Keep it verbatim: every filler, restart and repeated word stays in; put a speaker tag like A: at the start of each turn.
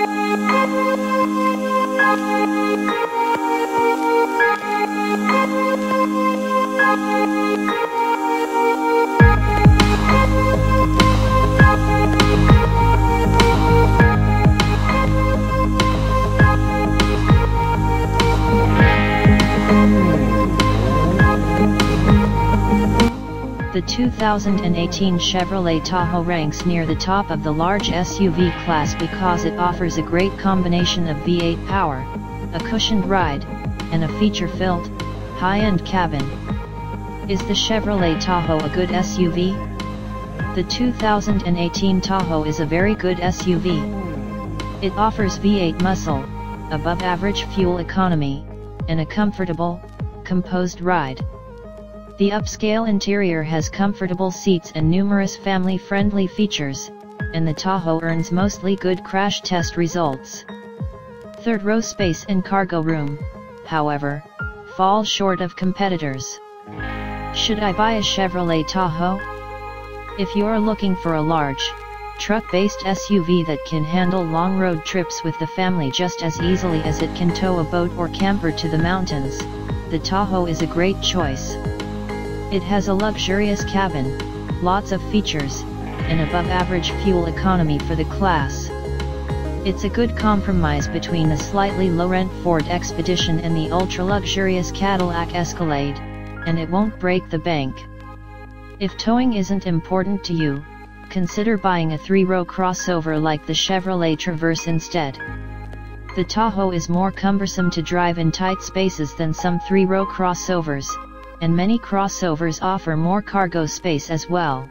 A: The two thousand eighteen Chevrolet Tahoe ranks near the top of the large S U V class because it offers a great combination of V eight power, a cushioned ride, and a feature-filled, high-end cabin. Is the Chevrolet Tahoe a good S U V? The two thousand eighteen Tahoe is a very good S U V. It offers V eight muscle, above-average fuel economy, and a comfortable, composed ride. The upscale interior has comfortable seats and numerous family-friendly features, and the Tahoe earns mostly good crash test results. Third row space and cargo room, however, fall short of competitors. Should I buy a Chevrolet Tahoe? If you're looking for a large, truck-based S U V that can handle long road trips with the family just as easily as it can tow a boat or camper to the mountains, the Tahoe is a great choice. It has a luxurious cabin, lots of features, and above-average fuel economy for the class. It's a good compromise between the slightly low-rent Ford Expedition and the ultra-luxurious Cadillac Escalade, and it won't break the bank. If towing isn't important to you, consider buying a three-row crossover like the Chevrolet Traverse instead. The Tahoe is more cumbersome to drive in tight spaces than some three-row crossovers, and many crossovers offer more cargo space as well.